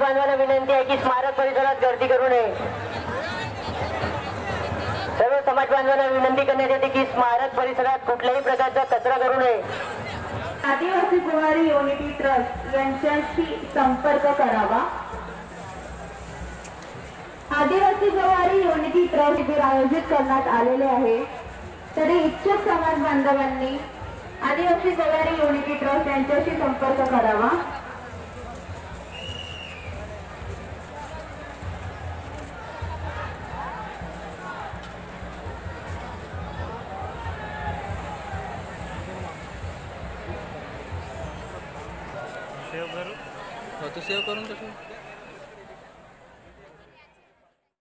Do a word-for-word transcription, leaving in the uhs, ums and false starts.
बांधवांना विनंती आहे की स्मारक परिसरात गर्दी करू नये। सर्व समाज बांधवांना विनंती करण्यात येते की स्मारक परिसरात कुठल्याही प्रकारचा कचरा करू नये। आदिवासी गोवारी युनिटी ट्रस्ट यांच्याशी संपर्क करावा। आदिवासी गोवारी युनिटी ट्रस्ट शिबिर आयोजित करण्यात आलेले आहे, तरी इच्छुक समाज बांधवांनी आदिवासी गोवारी युनिटी ट्रस्ट यांच्याशी संपर्क करावा। सेव करू, हो तो सेव करून टाकू।